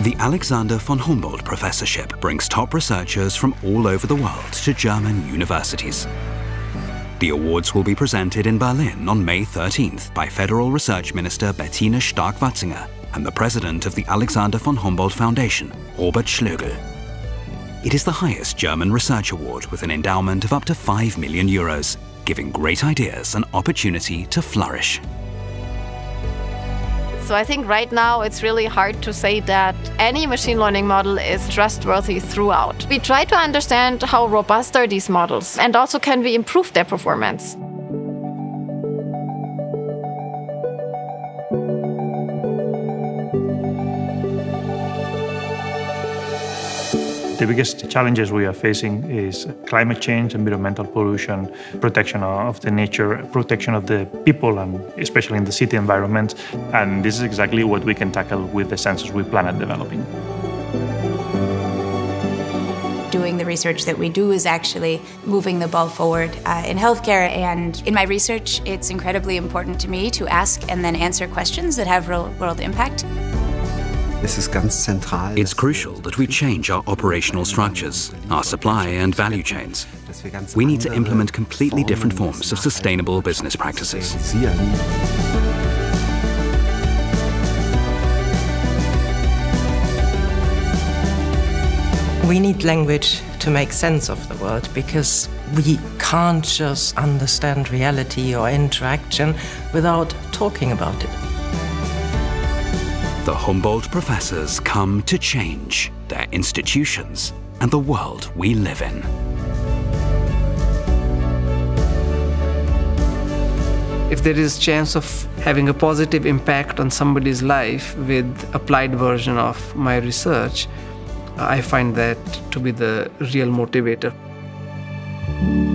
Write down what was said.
The Alexander von Humboldt Professorship brings top researchers from all over the world to German universities. The awards will be presented in Berlin on May 13th by Federal Research Minister Bettina Stark-Watzinger and the president of the Alexander von Humboldt Foundation, Robert Schlögl. It is the highest German research award with an endowment of up to 5 million euros, giving great ideas an opportunity to flourish. So I think right now it's really hard to say that any machine learning model is trustworthy throughout. We try to understand how robust are these models and also can we improve their performance. The biggest challenges we are facing is climate change, environmental pollution, protection of the nature, protection of the people, and especially in the city environment. And this is exactly what we can tackle with the sensors we plan on developing. Doing the research that we do is actually moving the ball forward in healthcare. And in my research, it's incredibly important to me to ask and then answer questions that have real-world impact. It's crucial that we change our operational structures, our supply and value chains. We need to implement completely different forms of sustainable business practices. We need language to make sense of the world because we can't just understand reality or interaction without talking about it. The Humboldt professors come to change their institutions and the world we live in. If there is chance of having a positive impact on somebody's life with applied version of my research, I find that to be the real motivator.